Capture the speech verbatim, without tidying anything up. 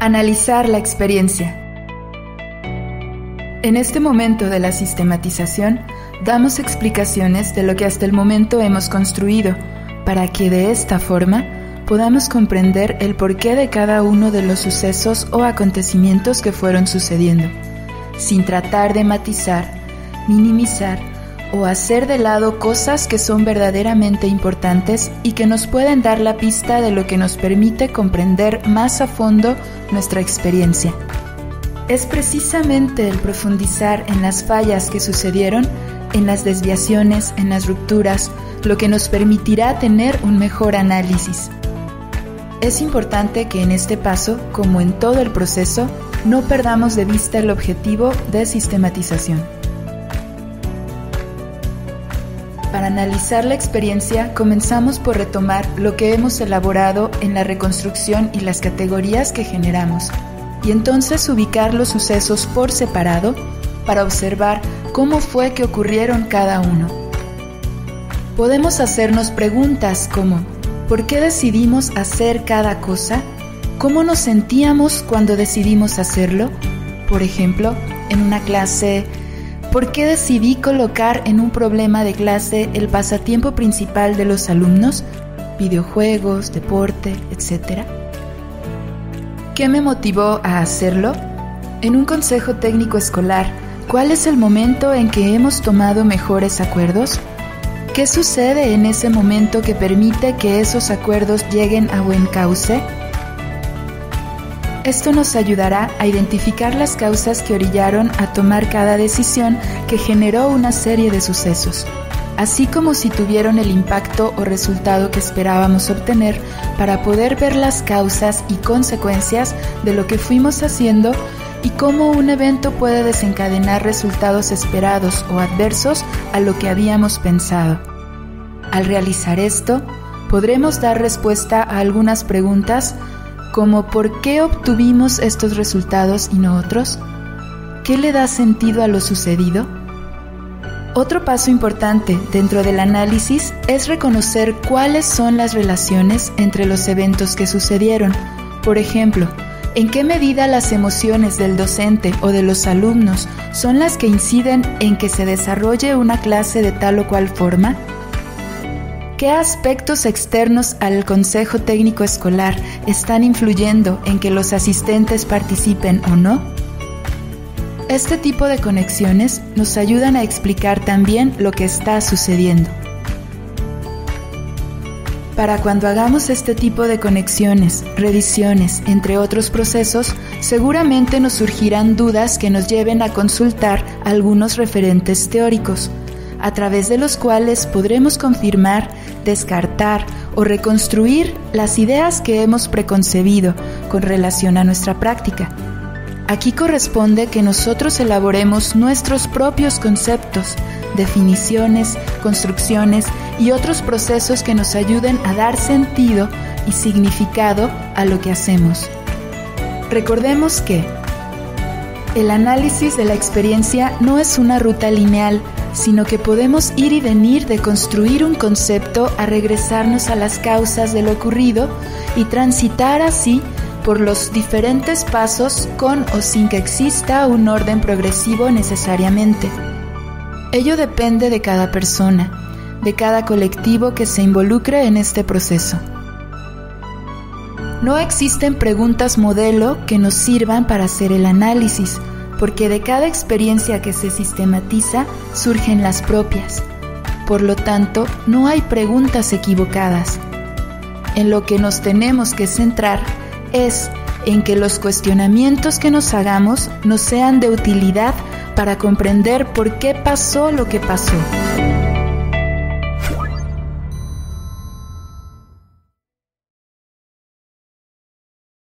Analizar la experiencia. En este momento de la sistematización, damos explicaciones de lo que hasta el momento hemos construido, para que de esta forma podamos comprender el porqué de cada uno de los sucesos o acontecimientos que fueron sucediendo, sin tratar de matizar, minimizar o hacer de lado cosas que son verdaderamente importantes y que nos pueden dar la pista de lo que nos permite comprender más a fondo nuestra experiencia. Es precisamente el profundizar en las fallas que sucedieron, en las desviaciones, en las rupturas, lo que nos permitirá tener un mejor análisis. Es importante que en este paso, como en todo el proceso, no perdamos de vista el objetivo de sistematización. Para analizar la experiencia, comenzamos por retomar lo que hemos elaborado en la reconstrucción y las categorías que generamos, y entonces ubicar los sucesos por separado para observar cómo fue que ocurrieron cada uno. Podemos hacernos preguntas como: ¿por qué decidimos hacer cada cosa? ¿Cómo nos sentíamos cuando decidimos hacerlo? Por ejemplo, en una clase, ¿por qué decidí colocar en un problema de clase el pasatiempo principal de los alumnos? Videojuegos, deporte, etcétera. ¿Qué me motivó a hacerlo? En un consejo técnico escolar, ¿cuál es el momento en que hemos tomado mejores acuerdos? ¿Qué sucede en ese momento que permite que esos acuerdos lleguen a buen cauce? Esto nos ayudará a identificar las causas que orillaron a tomar cada decisión que generó una serie de sucesos, así como si tuvieron el impacto o resultado que esperábamos obtener, para poder ver las causas y consecuencias de lo que fuimos haciendo y cómo un evento puede desencadenar resultados esperados o adversos a lo que habíamos pensado. Al realizar esto, podremos dar respuesta a algunas preguntas como ¿por qué obtuvimos estos resultados y no otros? ¿Qué le da sentido a lo sucedido? Otro paso importante dentro del análisis es reconocer cuáles son las relaciones entre los eventos que sucedieron. Por ejemplo, ¿en qué medida las emociones del docente o de los alumnos son las que inciden en que se desarrolle una clase de tal o cual forma? ¿Qué aspectos externos al consejo técnico escolar están influyendo en que los asistentes participen o no? Este tipo de conexiones nos ayudan a explicar también lo que está sucediendo. Para cuando hagamos este tipo de conexiones, revisiones, entre otros procesos, seguramente nos surgirán dudas que nos lleven a consultar algunos referentes teóricos, a través de los cuales podremos confirmar, descartar o reconstruir las ideas que hemos preconcebido con relación a nuestra práctica. Aquí corresponde que nosotros elaboremos nuestros propios conceptos, definiciones, construcciones y otros procesos que nos ayuden a dar sentido y significado a lo que hacemos. Recordemos que el análisis de la experiencia no es una ruta lineal, sino que podemos ir y venir de construir un concepto a regresarnos a las causas de lo ocurrido y transitar así por los diferentes pasos con o sin que exista un orden progresivo necesariamente. Ello depende de cada persona, de cada colectivo que se involucre en este proceso. No existen preguntas modelo que nos sirvan para hacer el análisis, porque de cada experiencia que se sistematiza surgen las propias. Por lo tanto, no hay preguntas equivocadas. En lo que nos tenemos que centrar es en que los cuestionamientos que nos hagamos nos sean de utilidad para comprender por qué pasó lo que pasó.